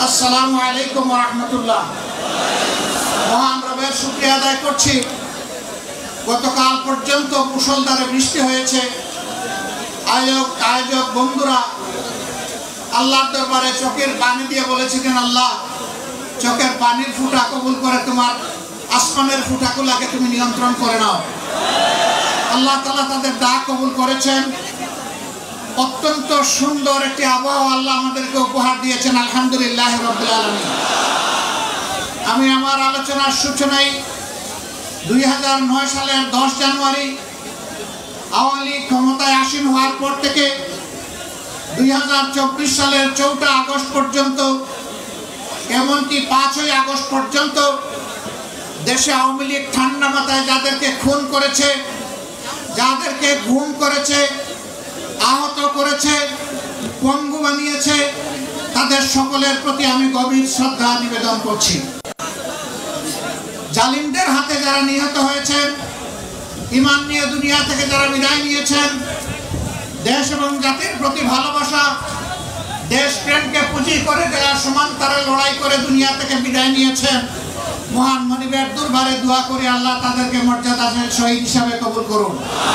আসসালামু আলাইকুম ওয়া রাহমাতুল্লাহ। মহান রবের শুকরিয়া আদায় করছি। গতকাল পর্যন্ত মুষলধারে বৃষ্টি হয়েছে। আয়োজক বন্ধুরা আল্লাহর দরবারে চোখের পানি দিয়ে বলেছিলেন, আল্লাহ চোখের পানির ফুটা কবুল করে তোমার আসমানের ফুটাগুলোকে তুমি নিয়ন্ত্রণ করে নাও। আল্লাহ তাআলা তাদের ডাক কবুল করেছেন। অত্যন্ত সুন্দর একটি আবহাওয়া আল্লাহ আমাদেরকে উপহার দিয়েছেন, আলহামদুলিল্লাহ রাব্বিল আলামিন। আমি আমার আলোচনার সূচনায় 2009 সালের 10 জানুয়ারি আওয়ামী লীগ ক্ষমতায় আসীন হওয়ার পর থেকে 2024 সালের 4 আগস্ট পর্যন্ত, এমনকি 5ই আগস্ট পর্যন্ত দেশে আওয়ামী লীগ ঠান্ডা মাথায় যাদেরকে খুন করেছে, যাদেরকে গুম করেছে, আহত করেছে, পঙ্গু বানিয়েছে, তাদের সকলের প্রতি আমি গভীর শ্রদ্ধা নিবেদন করছি। জালিমদের হাতে যারা নিহত হয়েছেন, ঈমান নিয়ে দুনিয়া থেকে যারা বিদায় নিয়েছেন, দেশ এবং জাতির প্রতি ভালোবাসা, দেশপ্রেমকে পুঁজি করে যারা সমান্তরালে লড়াই করে দুনিয়া থেকে বিদায় নিয়েছেন, মহান মনিবের দরবারে দোয়া করি আল্লাহ তাদেরকে মর্যাদাশীল শহীদ হিসাবে কবুল করুন।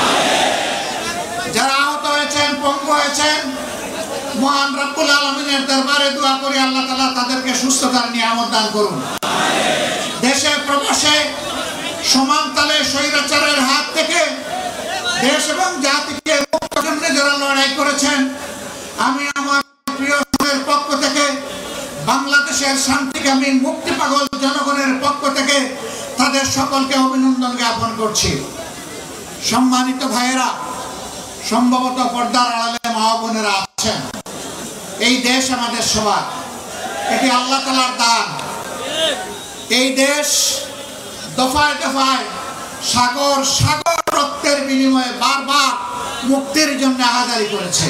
যারা আহত হয়েছেন, পঙ্গু হয়েছেন, মহান রব্বুল আলামিনের দরবারে দোয়া করি আল্লাহ তাআলা তাদেরকে সুস্থতার নিয়ামত দান করুন। দেশে প্রবাসে সমান তালে স্বৈরাচারের হাত থেকে দেশ এবং জাতিকে মুক্ত করতে যারা লড়াই করেছেন, আমি আমার প্রিয় পক্ষ থেকে, বাংলাদেশের শান্তিকামী মুক্তি পাগল জনগণের পক্ষ থেকে তাদের সকলকে অভিনন্দন জ্ঞাপন করছি। সম্মানিত ভাইয়েরা, সম্ভবত পর্দার আড়ালে মা বোনেরা আছেন, এই দেশ আমাদের সবার, এটি আল্লাহ তাআলার দান। এই দেশ দফায় দফায় সাগর সাগর রক্তের বিনিময়ে বারবার মুক্তির জন্য আহাজারি করেছে।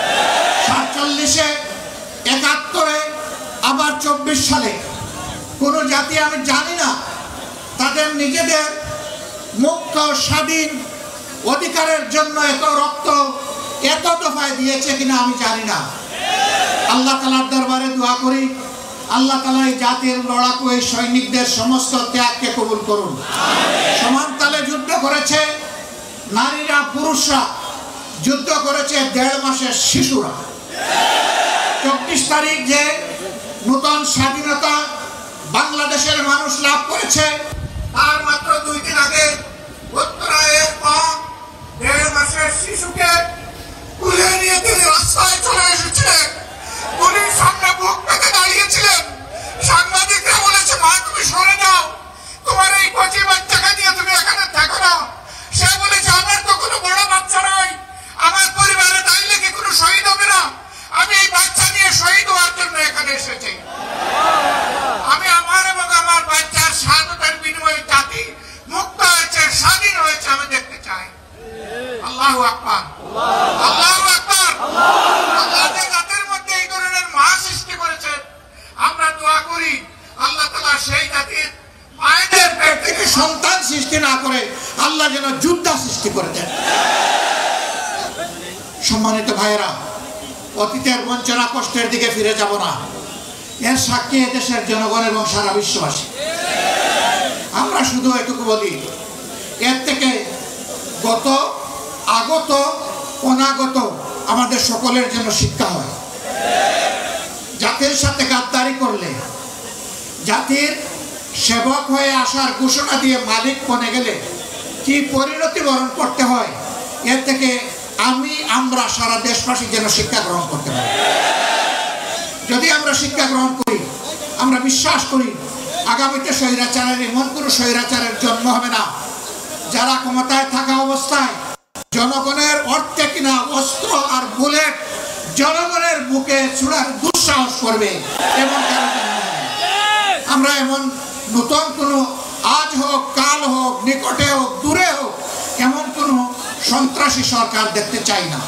47-এ, 71-এ, আবার 24 সালে কোন জাতি আমি জানি না তাদের নিজেদের মুক্ত স্বাধীন অধিকারের জন্য এত রক্ত এত দফায় দিয়েছে কিনা আমি জানি না। আল্লাহ তাআলার দরবারে দোয়া করি আল্লাহ তাআলা এই জাতির লড়াকু এই সৈনিকদের সমস্ত ত্যাগকে কবুল করুন। সমান তালে যুদ্ধ করেছে নারীরা, পুরুষরা, যুদ্ধ করেছে 1.5 মাসের শিশুরা। 24 তারিখ যে নতুন স্বাধীনতা বাংলাদেশের মানুষ লাভ করেছে, তার মাত্র 2 দিন আগে উত্তরায়ের পর 1.5 মাসের শিশুকে তুলে নিয়ে তিনি রাস্তায় চলে এসেছিলেন। পুলিশ সামনে বুক পেতে দাঁড়িয়েছিলেন। সাংবাদিকরা বলেছে, মা তুমি সরে যাও, তোমার এই কচি বাচ্চাকে নিয়ে তুমি এখানে থাকো না। সে বলেছে, আমার তো কোনো বড় বাচ্চা নয়, আমার পরিবারে দাঁড়িয়ে কি কোনো শহীদ হবে না? আমি এই বাচ্চা নিয়ে শহীদ হওয়ার জন্য এখানে এসেছি। আমি আমার এবং আমার বাচ্চার স্বাধীনতার বিনিময়ে জাতি মুক্ত হয়েছে, স্বাধীন হয়েছে, আমি দেখতে চাই। আল্লাহু আকবার, আল্লাহু আকবার। আল্লাহ যে জাতির মধ্যে এই ধরনের মা সৃষ্টি করেছেন, আমরা দোয়া করি আল্লাহ তাআলা সেই জাতির মায়েদের পেট থেকে সন্তান সৃষ্টি না করে আল্লাহ যেন যোদ্ধা সৃষ্টি করে দেন। সম্মানিত ভাইয়েরা, অতীতের বঞ্চনা কষ্টের দিকে ফিরে যাব না, এর সাক্ষী দেশের জনগণ এবং সারা বিশ্ববাসী। আমরা শুধু এটুকু বলি, এর থেকে গত, আগত, অনাগত আমাদের সকলের জন্য শিক্ষা হয়। জাতির সাথে গাদ্দারি করলে, জাতির সেবক হয়ে আসার ঘোষণা দিয়ে মালিক বনে গেলে কি পরিণতি বরণ করতে হয়, এর থেকে আমরা সারা দেশবাসী যেন শিক্ষা গ্রহণ করতে পারি। যদি আমরা শিক্ষা গ্রহণ করি, আমরা বিশ্বাস করি আগামীতে স্বৈরাচারের, এমন কোনো স্বৈরাচারের জন্ম হবে না যারা ক্ষমতায় থাকা অবস্থায় জনগণের অর্থে কিনা অস্ত্র আর বুলেট জনগণের বুকে ছুড়ার দুঃসাহস করবে। এবং আমরা এমন নতুন কোনো, আজ হোক, কাল হোক, নিকটে হোক, দূরে হোক, এমন কোনো সন্ত্রাসী সরকার দেখতে চাই না।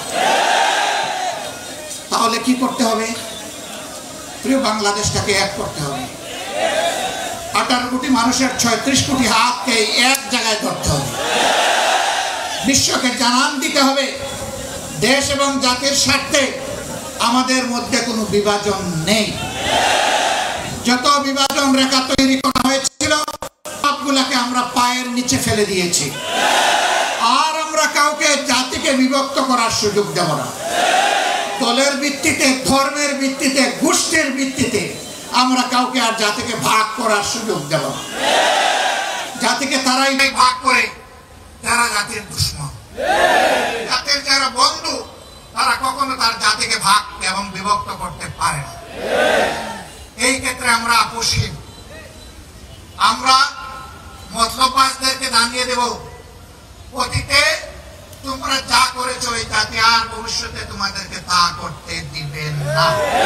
তাহলে কি করতে হবে? প্রিয় বাংলাদেশটাকে এক করতে হবে। 18 কোটি মানুষের 36 কোটি হাতকে এক জায়গায় ধরতে হবে। বিশ্বকে জানান দিতে হবে দেশ এবং জাতির স্বার্থে আমাদের মধ্যে কোনো বিভাজন নেই। যত বিভাজন রেখা তৈরি করা হয়েছিল সবগুলাকে আমরা পায়ের নিচে ফেলে দিয়েছি। আর আমরা কাউকে জাতিকে বিভক্ত করার সুযোগ দেব না। দলের ভিত্তিতে, ধর্মের ভিত্তিতে, গোষ্ঠীর ভিত্তিতে আমরা কাউকে আর জাতিকে ভাগ করার সুযোগ দেব না। জাতিকে তারাই ভাগ করে যারা জাতির দুশ্মন। জাতির যারা বন্ধু তারা কখনো তার জাতিকে ভাগ এবং বিভক্ত করতে পারে না। এই ক্ষেত্রে আমরা আপোষহীন। আমরা মতলববাজদেরকে জানিয়ে দেব, অতীতে তোমরা যা করেছো এই জাতি আর ভবিষ্যতে তোমাদেরকে তা করতে দিবেন না।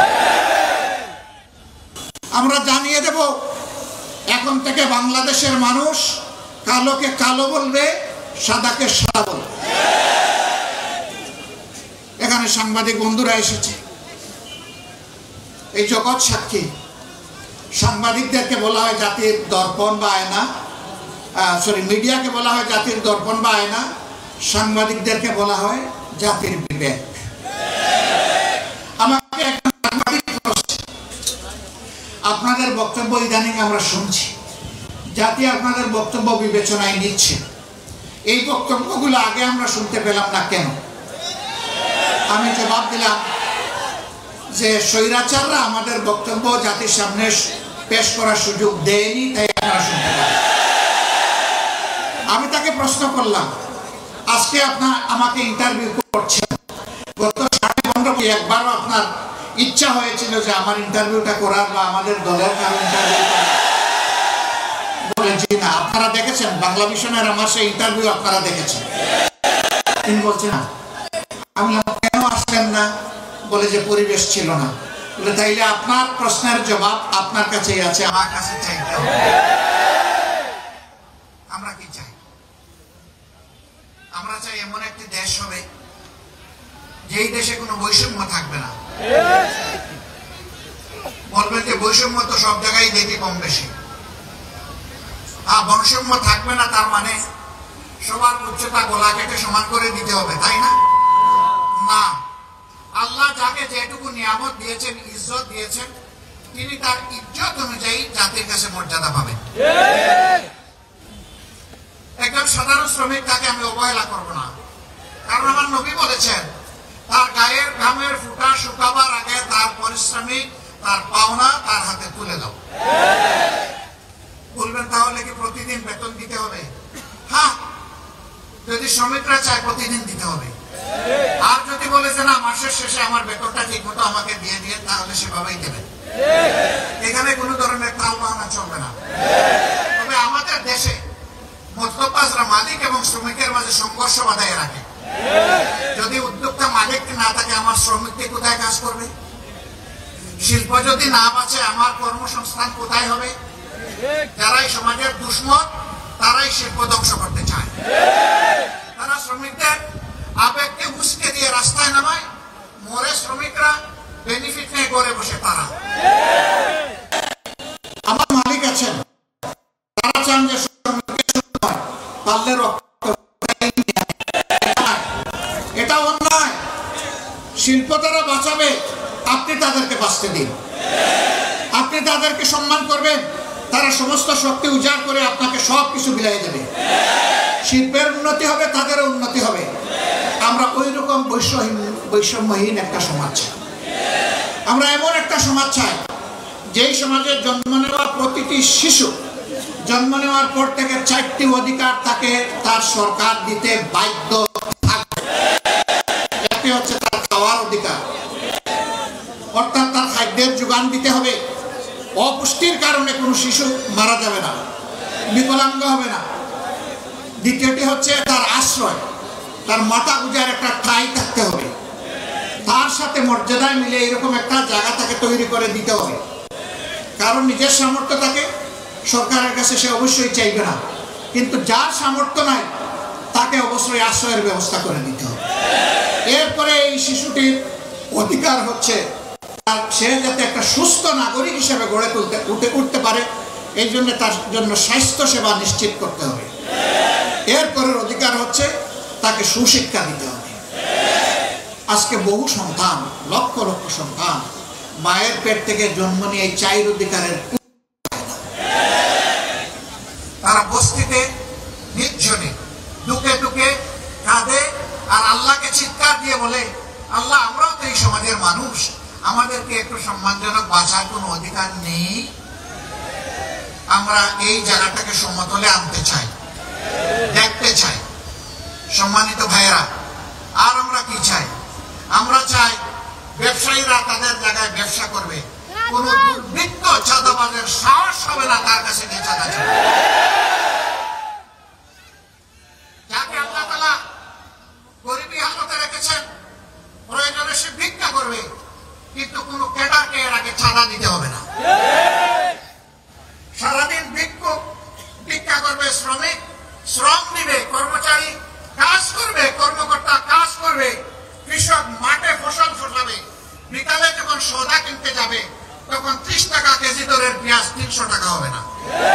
আমরা জানিয়ে দেব, এখন থেকে বাংলাদেশের মানুষ কালোকে কালো বলবে, সাদাকে সাদা বলবে। এখানে সাংবাদিক বন্ধুরা এসেছে, এই জগৎ সাক্ষী। সাংবাদিকদেরকে বলা হয় জাতির দর্পণ বা আয়না, মিডিয়াকে বলা হয় জাতির দর্পণ বা আয়না, সাংবাদিকদেরকে বলা হয় জাতির বিবেক। আমাকে একজন সাংবাদিক বলেছে, আপনাদের বক্তব্য ইদানিং আমরা শুনছি, জাতি আপনাদের বক্তব্য বিবেচনায় নিচ্ছে, এই বক্তব্যগুলো আগে আমরা শুনতে পেলাম না কেন? আমি জবাব দিলাম যে স্বৈরাচাররা আমাদের বক্তব্য জাতির সামনে পেশ করার সুযোগ দেয়নি, তাই আপনারা শুনতে পারেন। আমি তাকে প্রশ্ন করলাম, আজকে আপনার আমাকে ইন্টারভিউ করছেন, গত 15 একবারও আপনার ইচ্ছা হয়েছিল যে আমার ইন্টারভিউটা করার বা আমাদের দলের কারো ইন্টারভিউ করার? বলে জি না। আপনারা দেখেছেন বাংলা মিশনের আমার সেই ইন্টারভিউ আপনারা দেখেছেন? তিনি বলছেন না। আমি কেন আসলেন না? বলে যে পরিবেশ ছিল না। বলে তাইলে আপনার প্রশ্নের জবাব আপনার কাছেই আছে, আমার কাছে চাইতে হবে। আমরা কি চাই? আমরা চাই এমন একটি দেশ হবে যেই দেশে কোনো বৈষম্য থাকবে না। বলবেন যে বৈষম্য তো সব জায়গায় দেখি কম বেশি। বৈষম্য থাকবে না তার মানে সবার উচ্চতা গলা কেটে সমান করে দিতে হবে, তাই না? না, আল্লাহ যাকে যেটুকু নিয়ামত দিয়েছেন, ইজ্জত দিয়েছেন, তিনি তার ইজ্জত অনুযায়ী জাতির কাছে মর্যাদা পাবেন। একজন সাধারণ শ্রমিক, তাকে আমি অবহেলা করব না, কারণ আমার নবী বলেছেন তার গায়ের ঘামের ফুটা শুকাবার আগে তার পারিশ্রমিক, তার পাওনা তার হাতে তুলে দাও। বলবেন তাহলে কি প্রতিদিন বেতন দিতে হবে? হ্যাঁ, যদি শ্রমিকরা চায় প্রতিদিন দিতে হবে। আর যদি বলে যে না, মাসের শেষে আমার বেতনটা ঠিক মতো আমাকে দিয়ে দিয়ে, তাহলে সেভাবেই দেবেন। এখানে কোনো ধরনের তাল বাহানা চলবে না। তবে আমাদের দেশে মতলববাজরা মালিক এবং শ্রমিকের মাঝে সংঘর্ষ বাধায় রাখে। যদি উদ্যোক্তা মালিক না থাকে, আমার শ্রমিককে কোথায় কাজ করবে? শিল্প যদি না বাঁচে, আমার কর্মসংস্থান কোথায় হবে? যারাই সমাজের দুশ্মন তারাই শিল্প ধ্বংস করতে চায়। তারা শ্রমিকদের আবেগকে উস্কে দিয়ে রাস্তায় নামায়, মরে শ্রমিকরা বেনিফিট নিয়ে করে বসে। তারা আমার মালিক আছেন, তারা চান যে পারলে রক্ত। এটা অন্যায়। শিল্প তারা বাঁচাবে, আপনি তাদেরকে বাঁচতে দিন। আপনি তাদেরকে সম্মান করবেন, তারা সমস্ত শক্তি উজাড় করে আপনাকে সবকিছু বিলাই দেবে। শিল্পের উন্নতি হবে, তাদেরও উন্নতি হবে। আমরা ওই রকম বৈষম্যহীন একটা সমাজ চাই। আমরা এমন একটা সমাজ চাই যেই সমাজে জন্ম নেওয়া প্রতিটি শিশু জন্ম নেওয়ার পর থেকে 4টি অধিকার তাকে তার সরকার দিতে বাধ্য থাকবে। একটি হচ্ছে তার খাওয়ার অধিকার, অর্থাৎ তার খাদ্যের যোগান দিতে হবে। অপুষ্টির কারণে কোনো শিশু মারা যাবে না, বিকলাঙ্গ হবে না। দ্বিতীয়টি হচ্ছে তার আশ্রয়, তার মাথা গুঁজার একটা ঠাঁই থাকতে হবে। তার সাথে মর্যাদায় মিলে এরকম একটা জায়গা তাকে তৈরি করে দিতে হবে। কারণ নিজের সামর্থ্য থাকে, সরকারের কাছে সে অবশ্যই চাইবে না, কিন্তু যার সামর্থ্য নাই তাকে অবশ্যই আশ্রয়ের ব্যবস্থা করে দিতে হবে। এরপরে এই শিশুটির অধিকার হচ্ছে সে যাতে একটা সুস্থ নাগরিক হিসেবে গড়ে উঠতে পারে, এই জন্য তার জন্য স্বাস্থ্য সেবা নিশ্চিত করতে হবে। এরপরের অধিকার হচ্ছে তাকে সুশিক্ষা দিতে হবে। আজকে বহু সন্তান, লক্ষ লক্ষ সন্তান মায়ের পেট থেকে জন্ম নিয়ে এই চাইর অধিকারের তারা বস্তিতে নির্জনে দুকে দুকে কাঁদে আর আল্লাহকে চিৎকার দিয়ে বলে, আল্লাহ আমরাও তো এই সমাজের মানুষ, আমাদেরকে একটু সম্মানজনক বাঁচার কোনো অধিকার নেই? আমরা এই জায়গাটাকে সমতলে আনতে চাই, দেখতে চাই। সম্মানিত ভাইয়েরা, আর আমরা কি চাই? আমরা চাই ব্যবসায়ীরা তাদের জায়গায় ব্যবসা করবে, কোন দুর্বৃত্ত চাঁদাবাজের সাহস হবে না তার কাছে গিয়ে চাঁদা চাইবে। যাকে আল্লাহ তাআলা গরিবী হালতে রেখেছেন, প্রয়োজনে সে ভিক্ষা করবে, কিন্তু কোন ক্যাডারকে এর আগে চাঁদা দিতে হবে না। সারাদিন ভিক্ষা করবে, শ্রমিক শ্রম দিবে, কর্মচারী কাজ করবে, কর্মকর্তা কাজ করবে, কৃষক মাঠে ফসল ফলাবে, বিকালে যখন সওদা কিনতে যাবে তখন 30 টাকা কেজি দরের পেঁয়াজ 300 টাকা হবে না।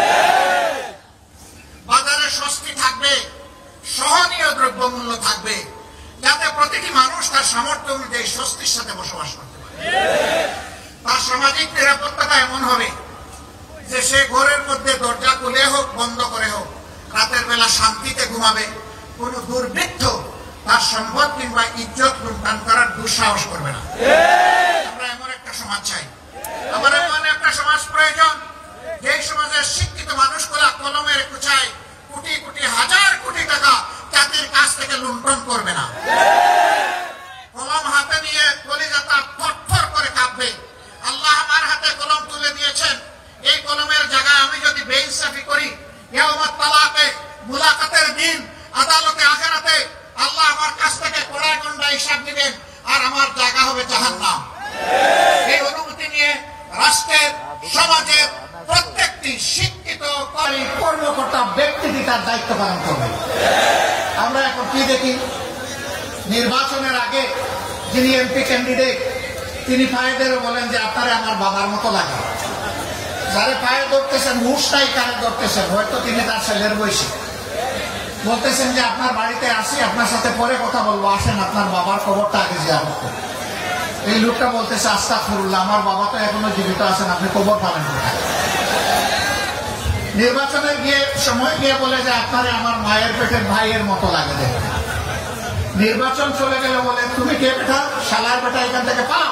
বাজারে স্বস্তি থাকবে, সহনীয় দ্রব্যমূল্য থাকবে, যাতে প্রতিটি মানুষ তার সামর্থ্য অনুযায়ী স্বস্তির সাথে বসবাস করতে পারে। তার সামাজিক নিরাপত্তাটা এমন হবে যে সে ঘরের মধ্যে দরজা খুলে হোক বন্ধ করে হোক রাতের বেলা শান্তিতে ঘুমাবে, কোন দুর্বৃত্ত তার সম্পদ কিংবা ইজ্জত লুণ্ঠন করার দুঃসাহস করবে না। আমরা এমন একটা সমাজ চাই, আমার এমন একটা সমাজ প্রয়োজন যে সমাজের শিক্ষিত মানুষগুলা কলমের কুচায় কোটি কোটি হাজার কোটি টাকা জাতির কাছ থেকে লুণ্ঠন করবে না। কলম হাতে নিয়ে কলিজাটা থরথর করে কাঁপবে, আল্লাহ আমার হাতে কলম তুলে দিয়েছেন, এই কলমের জায়গায় আমি যদি বেইনসাফি করি, ইয়াউমাত তালাকে মুলাকাতের দিন আদালতে আখিরাতে আল্লাহ আমার কাছ থেকে কড়াই গন্ডা হিসাব নেবেন আর আমার জায়গা হবে জাহান্নাম। এই অনুভূতি নিয়ে রাষ্ট্রের সমাজের প্রত্যেকটি শিক্ষিত কর্মকর্তা ব্যক্তিটি তার দায়িত্ব পালন করবে। আমরা এখন কি দেখি, নির্বাচনের আগে যিনি এমপি ক্যান্ডিডেট তিনি পায়েদেরও বলেন যে আপনারে আমার বাবার মতো লাগে। যারে পায়ে ধরতেছেন হুশটাই কানে ধরতেছেন, হয়তো তিনি তার ছেলের বয়সী, বলতেছেন যে আপনার বাড়িতে আসি, আপনার সাথে পরে কথা বলবো, আসেন আপনার বাবার খবরটা আগে জিয়ারত করুন। এই লোকটা বলতেছে আস্তাগফিরুল্লাহ, আমার বাবা তো এখনো জীবিত আছেন, আপনি খবর পাবেন কোথায়? নির্বাচনে গিয়ে সময় গিয়ে বলে যে আপনারে আমার মায়ের পেটের ভাইয়ের মতো লাগে দেখতে। নির্বাচন চলে গেলে বলে তুমি কে বেটা, শালার বেটা, এখান থেকে পাও,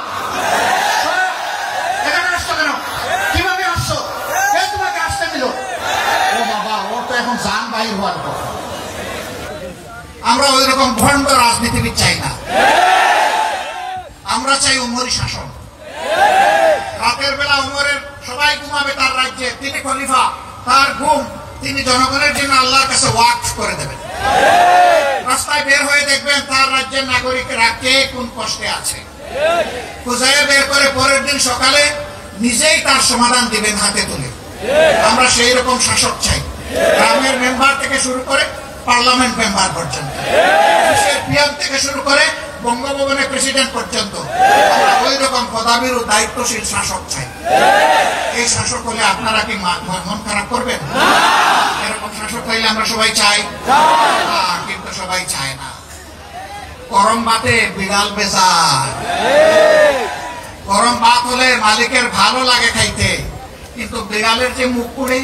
এখানে আসছো কেন, কিভাবে আসছো, কে তোমাকে আসতে দিল? ও বাবা, ওর তো এখন জান বাহির হওয়ার পর। আমরা ওই রকম ভণ্ড রাজনীতিবিদ চাই না, আমরা চাই উমরি শাসন। রাতের বেলা উমরের সবাই ঘুমাবে তার রাজ্যে, তিনি খলিফা, তার ঘুম তিনি জনগণের জন্য আল্লাহর কাছে ওয়াকফ করে দেবেন। রাস্তায় বের হয়ে দেখবেন তার রাজ্যের নাগরিকরা কে কোন কষ্টে আছে, খুঁজে বের করে পরের দিন সকালে নিজেই তার সমাধান দিবেন হাতে তুলে। আমরা সেই রকম শাসক চাই, গ্রামের মেম্বার থেকে শুরু করে পার্লামেন্ট মেম্বার পর্যন্ত, পিএম থেকে শুরু করে বঙ্গভবনের প্রেসিডেন্ট পর্যন্ত আমরা ওই রকম পদাবির দায়িত্বশীল শাসক চাই। এই শাসক হলে আপনারা কি মন খারাপ করবেন? এরকম শাসক হইলে আমরা সবাই চাই, কিন্তু সবাই চায় না। গরম ভাতে বিড়াল বেজার, গরম ভাত হলে মালিকের ভালো লাগে খাইতে, কিন্তু বিড়ালের যে মুখ পুড়ে।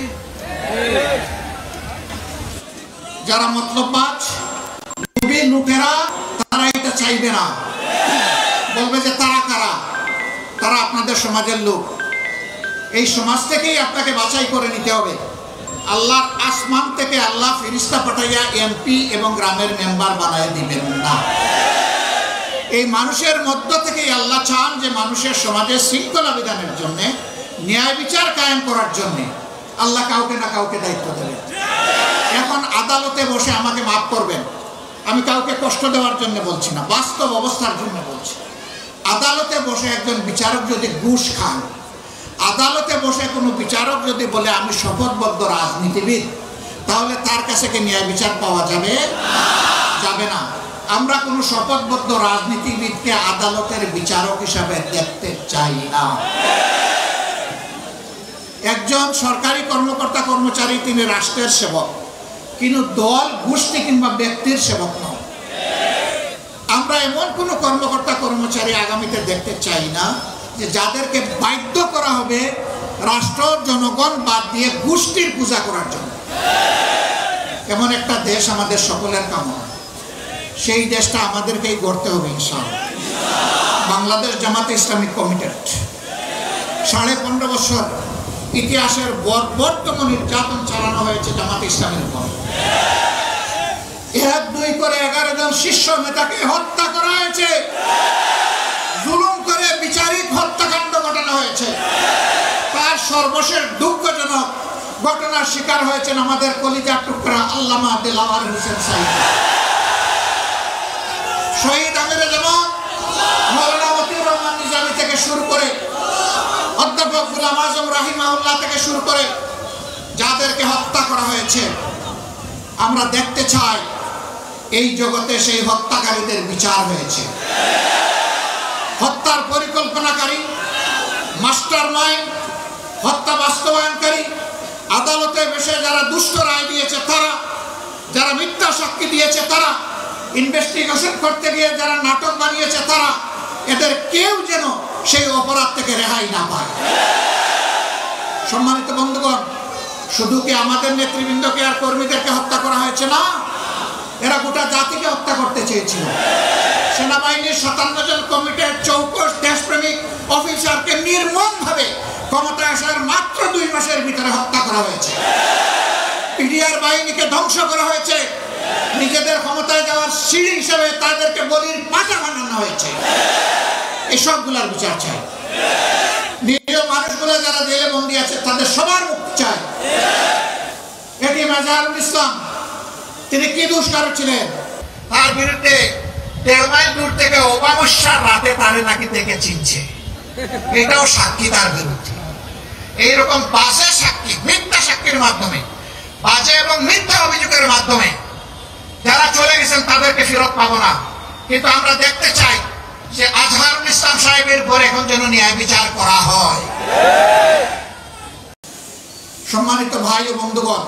যারা মতলববাজ লোকেরা তারা এটা চাইবে না, বলবে যে তারা কারা, তারা আপনাদের সমাজের লোক। এই সমাজ থেকেই আপনাকে বাছাই করে নিতে হবে। আল্লাহ আসমান থেকে আল্লাহ ফেরেশতা পাঠাইয়া এমপি এবং গ্রামের মেম্বার বানায় দিবেন না। এই মানুষের মধ্য থেকেই আল্লাহ চান যে মানুষের সমাজের শৃঙ্খলা বিধানের জন্য, ন্যায় বিচার কায়েম করার জন্য আল্লাহ কাউকে না কাউকে দায়িত্ব দেবেন। এখন আদালতে বসে, আমাকে মাফ করবেন, আমি কাউকে কষ্ট দেওয়ার জন্য বলছি না, বাস্তব অবস্থার জন্য বলছি। আদালতে বসে একজন বিচারক যদি ঘুষ খান, আদালতে বসে কোনো বিচারক যদি বলে আমি শপথবদ্ধ রাজনীতিবিদ, তাহলে তার কাছে কি ন্যায় বিচার পাওয়া যাবে? যাবে না। আমরা কোনো শপথবদ্ধ রাজনীতিবিদকে আদালতের বিচারক হিসাবে দেখতে চাই না। একজন সরকারি কর্মকর্তা কর্মচারী তিনি রাষ্ট্রের সেবক, কিন্তু দল গোষ্ঠী কিংবা ব্যক্তির সেবক নয়। আমরা এমন কোনো কর্মকর্তা কর্মচারী আগামীতে দেখতে চাই না যে যাদেরকে বাধ্য করা হবে রাষ্ট্র জনগণ বাদ দিয়ে গোষ্ঠীর পূজা করার জন্য। এমন একটা দেশ আমাদের সকলের কামনা, সেই দেশটা আমাদেরকেই গড়তে হবে ইনশাআল্লাহ। বাংলাদেশ জামাতে ইসলামী কমিটেড 15.5 বছর ইতিহাসের বর্বরতম নির্যাতন চালানো হয়েছে জামাতে ইসলামের উপর। 1-2 করে 11 জন শীর্ষ নেতাকে হত্যা করা হয়েছে, জুলুম করে বিচারিক হত্যাকাণ্ড ঘটানো হয়েছে। তার সর্বশেষ দুঃখজনক ঘটনার শিকার হয়েছেন আমাদের কলিজার টুকরা আল্লামা দেলাওয়ার হোসেন সাঈদ। শহীদ আমিরে জামাত মাওলানা মতিউর রহমান নিজামী থেকে শুরু করে অধ্যাপক গোলাম আজম রাহিমাহুল্লাহ থেকে শুরু করে যাদেরকে হত্যা করা হয়েছে, আমরা দেখতে চাই এই জগতে সেই হত্যাকারীদের বিচার হয়েছে। হত্যার পরিকল্পনাকারী, মাস্টার মাইন্ড, হত্যা বাস্তবায়নকারী, আদালতে বসে যারা দুষ্ট রায় দিয়েছে তারা, যারা মিথ্যা সাক্ষী দিয়েছে তারা, ইনভেস্টিগেশন করতে গিয়ে যারা নাটক বানিয়েছে তারা, এদের কেউ যেন সেই অপরাধ থেকে রেহাই না পায়। সম্মানিত বন্ধুগণ, শুধু কি আমাদের নেতৃবৃন্দকে আর কর্মীদেরকে হত্যা করা হয়েছে না, এরা গোটা জাতিকে হত্যা করতে চেয়েছিল। সেনাবাহিনীর 57 জন কমিটেড চৌকস দেশপ্রেমিক অফিসারকে নির্মমভাবে ক্ষমতায় আসার মাত্র 2 মাসের ভিতরে হত্যা করা হয়েছে। পিডিআর বাহিনীকে ধ্বংস করা হয়েছে, নিজেদের ক্ষমতায় যাওয়ার সিঁড়ি হিসেবে তাদেরকে বলির পাঠা বানানো হয়েছে। এই সবগুলার বিচার চাই। নিরীহ মানুষগুলো যারা জেলে বন্দী আছে তাদের সবার মুক্তি চাই। এটি মাজহারুল ইসলাম, তিনি কি দুষ্কার ছিলেন, তার বিরুদ্ধে 1.5 মাইল দূর থেকে অমাবস্যার রাতে তারে নাকি থেকে চিনছে, এটাও সাক্ষী তার বিরুদ্ধে। এইরকম বাজে সাক্ষী, মিথ্যা সাক্ষীর মাধ্যমে, বাজে এবং মিথ্যা অভিযোগের মাধ্যমে যারা চলে গেছেন তাদেরকে ফেরত পাবো না। কিন্তু আমরা দেখতে চাই যে আজহারুল ইসলাম সাহেবের পর এখন যেন ন্যায় বিচার করা হয়। সম্মানিত ভাই ও বন্ধুগণ,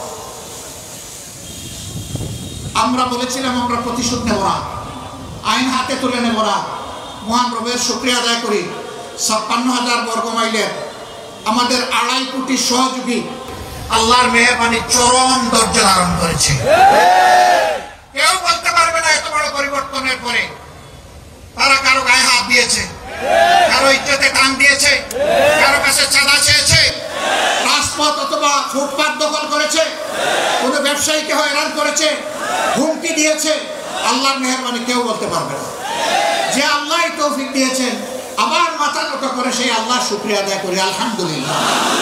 আমরা বলেছিলাম আমরা প্রতিশোধ নেব না, আইন হাতে তুলে নেব না। মহান রবের শুকরিয়া আদায় করি, 56,000 বর্গ মাইলের আমাদের 2.5 কোটি সহযোগী আল্লাহর মেহেরবানি চরম ধৈর্য ধারণ করেছে। কেউ বলতে পারবে না এত বড় পরিবর্তনের পরে তারা কারো গায়ে হাত দিয়েছে, কারো ইজ্জতে টান দিয়েছে, কারো কাছে চাঁদা চেয়েছে, রাজপথ অথবা ফুটপাত দখল করেছে, কোনো ব্যবসায়ীকে হয়রান করেছে, হুমকি দিয়েছে। আল্লাহর মেহেরবানি কেউ বলতে পারবে না। যে আল্লাহ তৌফিক দিয়েছেন, আবার মাথা নত করে সেই আল্লাহ শুকরিয়া আদায় করি, আলহামদুলিল্লাহ।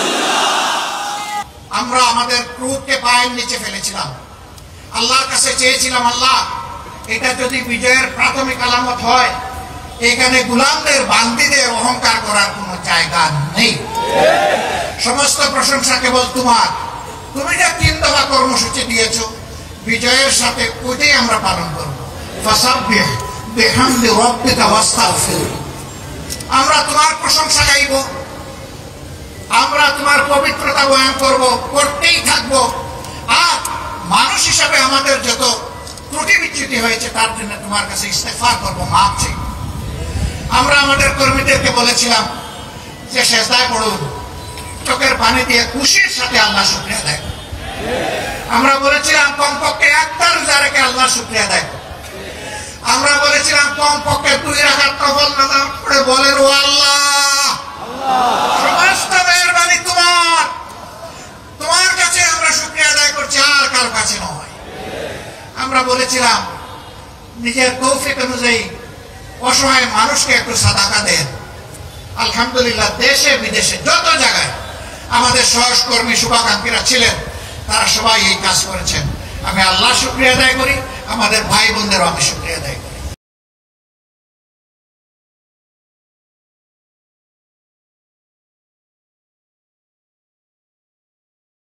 আমরা আমাদের ক্রোধকে পায়ের নিচে ফেলেছিলাম, আল্লাহর কাছে চেয়েছিলাম, আল্লাহ এটা যদি বিজয়ের প্রাথমিক আলামত হয়, এখানে গোলামদের বান্দীদের অহংকার করার কোনো জায়গা নেই। সমস্ত প্রশংসা কেবল তোমার। তুমি যা 3 দফা কর্মসূচি দিয়েছো, বিজয়ের সাথে ওইটাই আমরা পালন করব। ফাসাব্বিহ বিহামদি রাব্বিকা ওয়াস্তাগফির। আমরা তোমার প্রশংসা গাইব, আমরা তোমার পবিত্রতা বয়ান করব, করতেই থাকবো। আর মানুষ হিসাবে আমাদের যত ত্রুটি বিচ্যুতি হয়েছে তার জন্য তোমার কাছে ইস্তেগফার করব, মাফ চাই। আমরা আমাদের কর্মীদেরকে বলেছিলাম যে সেজদায় পড়ুন, চোখের পানি দিয়ে খুশির সাথে আল্লাহ শুকরিয়া আদায় করুন। আমরা বলেছিলাম কমপক্ষে 1 রোজা রেখে আল্লাহ শুকরিয়া আদায় করুন। আমরা বলেছিলাম কমপক্ষে 2 রাকাত নফল নামাজ পড়ে বলেন, ও আল্লাহ সমস্ত মেহেরবানি তোমার, তোমার কাছে আমরা শুকরিয়া আদায় করছি, আর কারো কাছে নয়। আমরা বলেছিলাম নিজের তৌফিক অনুযায়ী অসহায় মানুষকে একটু সাদাকা দেন। আলহামদুলিল্লাহ, দেশে বিদেশে যত জায়গায় আমাদের সহকর্মী শুভাকাঙ্ক্ষীরা ছিলেন তারা সবাই এই কাজ করেছেন। আমি আল্লাহ শুকরিয়া আদায় করি, আমাদের ভাই বোনদেরও আমি শুকরিয়া আদায় করি।